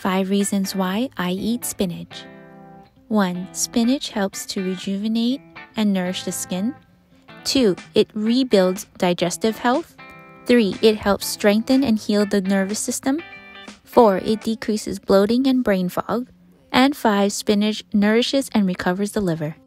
5 reasons why I eat spinach. 1. Spinach helps to rejuvenate and nourish the skin. 2. It rebuilds digestive health. 3. It helps strengthen and heal the nervous system. 4. It decreases bloating and brain fog. And 5. Spinach nourishes and recovers the liver.